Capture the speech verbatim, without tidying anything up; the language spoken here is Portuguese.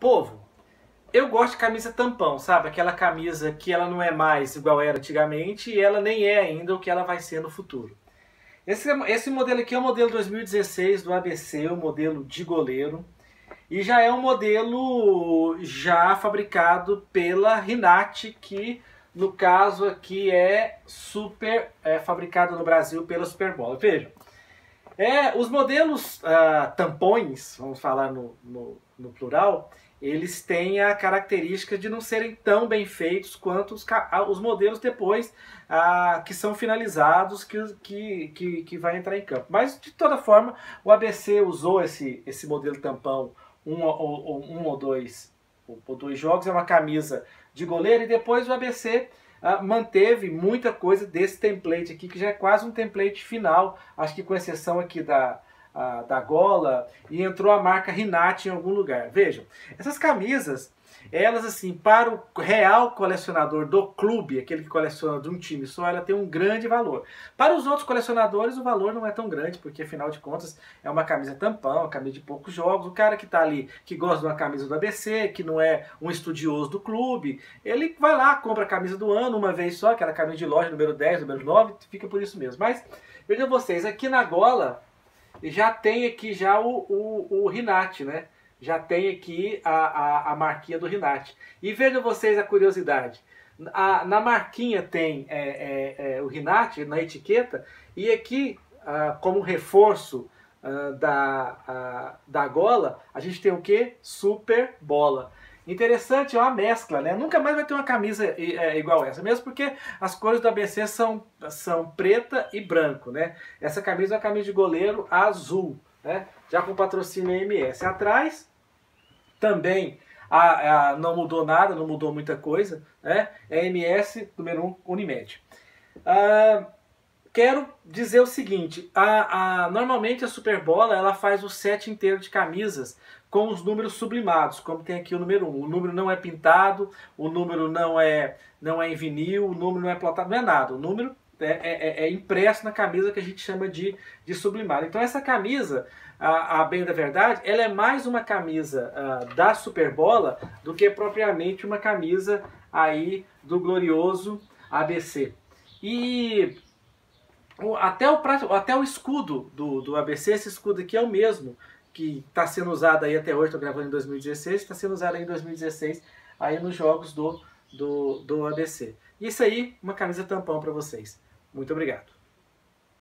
Povo, eu gosto de camisa tampão, sabe? Aquela camisa que ela não é mais igual era antigamente e ela nem é ainda o que ela vai ser no futuro. Esse, esse modelo aqui é o modelo dois mil e dezesseis do A B C, o modelo de goleiro. E já é um modelo já fabricado pela Rinati, que no caso aqui é super é, fabricado no Brasil pela Superbola. Vejam, é, os modelos ah, tampões, vamos falar no, no, no plural, eles têm a característica de não serem tão bem feitos quanto os, os modelos depois ah, que são finalizados, que, que, que, que vai entrar em campo. Mas, de toda forma, o A B C usou esse, esse modelo tampão um ou, um ou dois, ou dois jogos, é uma camisa de goleiro, e depois o A B C ah, manteve muita coisa desse template aqui, que já é quase um template final, acho que com exceção aqui da... A, da gola, e entrou a marca Rinati em algum lugar. Vejam, essas camisas, elas assim, para o real colecionador do clube, aquele que coleciona de um time só, ela tem um grande valor. Para os outros colecionadores, o valor não é tão grande, porque afinal de contas é uma camisa tampão, uma camisa de poucos jogos. O cara que está ali, que gosta de uma camisa do A B C, que não é um estudioso do clube, ele vai lá, compra a camisa do ano uma vez só, aquela camisa de loja número dez, número nove, fica por isso mesmo. Mas, vejam vocês, aqui na gola, já tem aqui já o, o, o Rinati, né? Já tem aqui a, a, a marquinha do Rinati. E vejam vocês a curiosidade. A, na marquinha tem é, é, é, o Rinati, na etiqueta, e aqui, ah, como reforço ah, da, ah, da gola, a gente tem o quê? Super Bola. Interessante, é uma mescla, né? Nunca mais vai ter uma camisa é, igual essa, mesmo porque as cores do A B C são, são preta e branco, né? Essa camisa é uma camisa de goleiro azul, né? Já com patrocínio M S. Atrás também a, a, não mudou nada, não mudou muita coisa, né? É M S número um Unimed. Ah, quero dizer o seguinte, a, a, normalmente a Superbola ela faz o set inteiro de camisas com os números sublimados, como tem aqui o número um. O número não é pintado, o número não é, não é em vinil, o número não é plotado, não é nada. O número é, é, é impresso na camisa que a gente chama de, de sublimado. Então essa camisa, a, a bem da verdade, ela é mais uma camisa a, da Superbola do que propriamente uma camisa aí do glorioso A B C. E até o, até o escudo do, do A B C, esse escudo aqui é o mesmo que está sendo usado aí até hoje, estou gravando em dois mil e dezesseis, está sendo usado aí em dois mil e dezesseis aí nos jogos do, do, do A B C. Isso aí, uma camisa tampão para vocês. Muito obrigado.